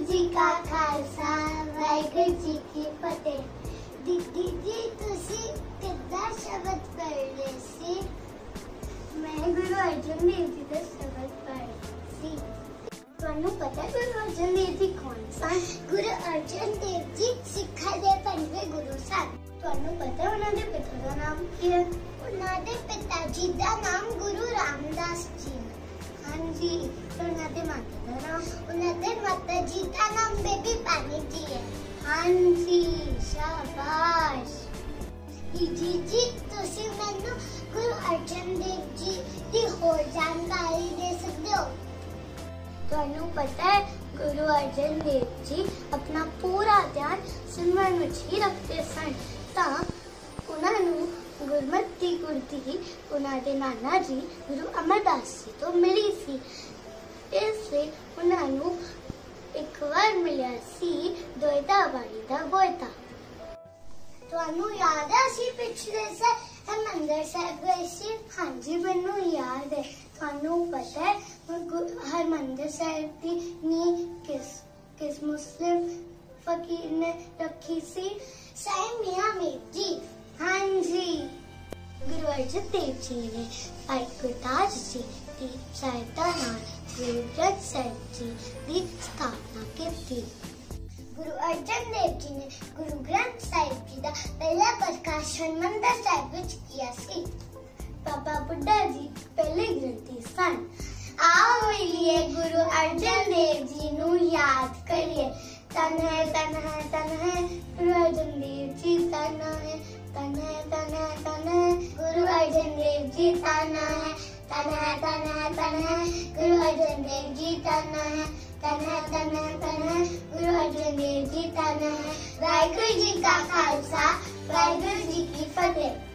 जी का खालसा वाहिगुरु जी की फतेह। दीदी जी तुसी कितना शब्द पढ़ ले सी? मैं गुरु अर्जुन देव जी का शब्द पढ़ सी। ਤੁਹਾਨੂੰ ਪਤਾ ਗੁਰੂ ਅਰਜਨ ਦੇਵ ਜੀ ਕੌਣ ਸਨ? ਗੁਰੂ ਅਰਜਨ ਦੇਵ ਜੀ ਸਿੱਖਾਂ ਦੇ ਪੰਜਵੇਂ ਗੁਰੂ ਸਨ। ਤੁਹਾਨੂੰ ਪਤਾ ਉਹਨਾਂ ਦੇ ਪਿਤਾ ਦਾ ਨਾਮ ਕੀ ਹੈ? ਉਹਨਾਂ ਦੇ ਪਿਤਾ ਜੀ ਦਾ ਨਾਮ ਗੁਰੂ ਰਾਮਦਾਸ ਜੀ। ਹਾਂਜੀ, ਉਹਨਾਂ ਦੇ ਮਾਤਾ ਦਾ ਨਾਮ? ਉਹਨਾਂ ਦੇ ਮਾਤਾ ਜੀ ਦਾ ਨਾਮ ਬੇਬੀ ਪਾਣੀ ਜੀ ਹੈ। ਹਾਂਜੀ, ਸ਼ਾਬਾਸ਼। जी ਤੁਸੀਂ ਮੈਨੂੰ ਗੁਰੂ ਅਰਜਨ ਦੇਵ ਜੀ ਦੀ ਹੋਰ ਜਾਣਕਾਰੀ ਦੇ ਸਕਦੇ ਹੋ? ਤੁਹਾਨੂੰ ਪਤਾ ਹੈ ਗੁਰੂ ਅਰਜਨ ਦੇਵ ਜੀ ਆਪਣਾ ਪੂਰਾ ਧਿਆਨ ਸਿਮਰਨ ਵਿੱਚ ਹੀ ਰੱਖਦੇ ਸਨ, ਤਾਂ ਉਹਨਾਂ ਨੂੰ ਗੁਰਮਤਿ ਗੁਰਤੀ ਉਹਨਾਂ ਦੇ ਨਾਨਾ ਜੀ ਗੁਰੂ ਅਮਰਦਾਸ ਜੀ ਤੋਂ ਮਿਲੀ ਸੀ। ਇਸ ਲਈ ਉਹਨਾਂ ਨੂੰ ਇੱਕ ਵਾਰ ਮਿਲਿਆ ਸੀ ਦੋਇਤਾ ਬਾਣੀ ਦਾ ਗੋਇਤਾ। ਤੁਹਾਨੂੰ ਯਾਦ ਹੈ ਅਸੀਂ ਪਿਛਲੇ ਸਾਲ ਹਰਿਮੰਦਰ ਸਾਹਿਬ ਗਏ ਸੀ? ਹਾਂਜੀ, ਮੈਨੂੰ ਯਾਦ ਹੈ। ਤੁਹਾਨੂੰ ਪਤਾ ਹੈ ਹਰਿਮੰਦਰ ਸਾਹਿਬ ਦੀ ਨੀਂਹ ਕਿਸ ਮੁਸਲਿਮ ਫਕੀਰ ਨੇ ਰੱਖੀ ਸੀ? ਸਾਈਂ ਮੀਆਂ ਮੀਰ ਜੀ। ਹਾਂਜੀ, ਗੁਰੂ ਅਰਜਨ ਦੇਵ ਜੀ ਨੇ ਭਾਈ ਗੁਰਦਾਸ ਜੀ ਦੀ ਸਹਾਇਤਾ ਨਾਲ ਗੁਰੂ ਗ੍ਰੰਥ ਸਾਹਿਬ ਜੀ ਦੀ ਸਥਾਪਨਾ ਕੀਤੀ। गुरु अर्जन देव जी ने गुरु ग्रंथ साहिब जी का पहला प्रकाश हरिमंदर साहिब विच किया सी। बाबा बुड्ढा जी पहले ग्रंथी सन। आओ मिलिए गुरु अर्जन देव जी नू याद करिए। तन है गुरु अर्जन देव जी, तन है गुरु अर्जन देव जी, तन है गुरु अर्जन देव जी, तन है गुरु अर्जन देव जी, तन है। वाहिगुरु जी का खालसा वाहिगुरु जी की फतेह।